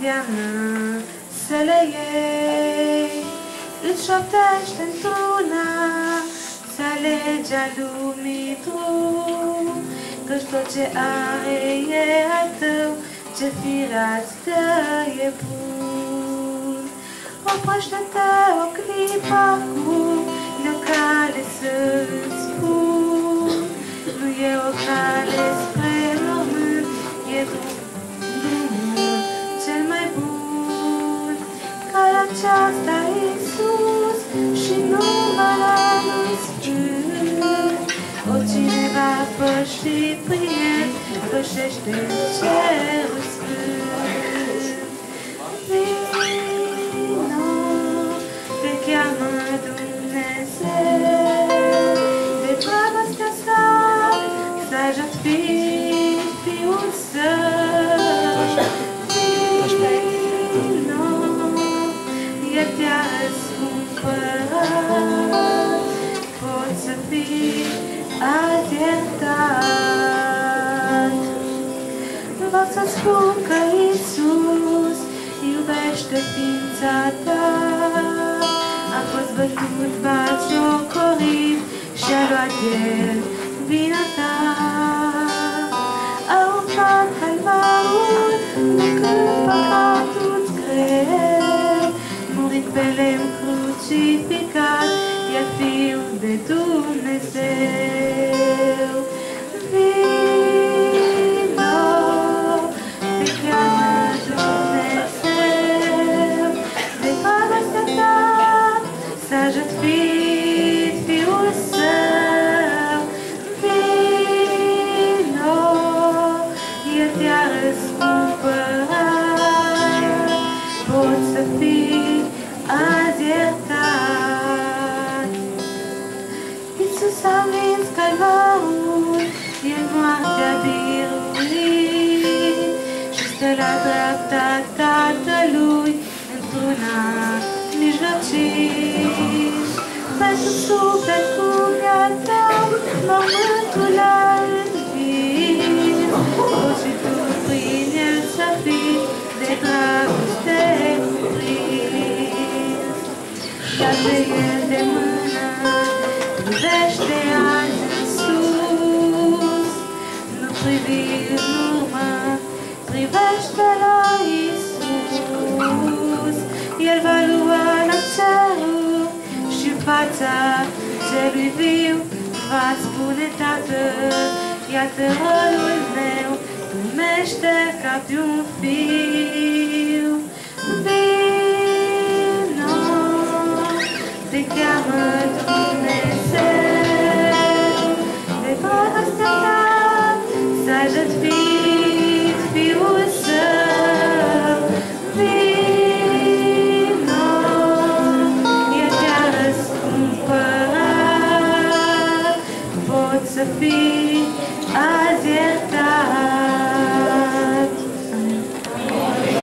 indiană să le iei. Îți șoptește într-una să legea lumii drum, căci tot ce are e al tău, ce firat-ți dă e bun. Oprește-te o clipă acum, de-o cale să-ți spun. Nu e o cale spre român, e drumul cel mai bun. Calea aceasta e sus și numai nu-i spun. Oricine va păși prin el, pășește în cerul sfânt. Vino, te cheamă Dumnezeu, de dragostea sa s-a jertfit Fiul Său. Vino, El te-a răscumpărat, poți să fii azi iertat. Vreau să-ți spun că Iisus iubește ființa ta. A fost bătut, batjocorit și-a luat El vina ta. A umplut calvarul de când păcatul-ți greu, murind pe lemn crucificat, e Fiul de Dumnezeu. Vino, te cheamă Dumnezeu, de dragostea ta s-a jertfit Fiul Său. Vino, El te-a răscumpărat, poți să fii azi iertat. Iisus a învins calvarul, El moartea biruit și stă la dreapta Tatălui într-una mijlocit. Pentru suflet cum e-a tău, mormântul a învins, poți și tu prin El să fii de dragoste cuprins. Ia-te El de mână, privește azi în sus, nu privi în urmă, privește la Iisus. El va lua la cerul și în fața celui viu va spune: Tată, iată rolul meu, primește ca pe un fiu. Vino, te cheamă Dumnezeu, de dragostea ta s-a jertfit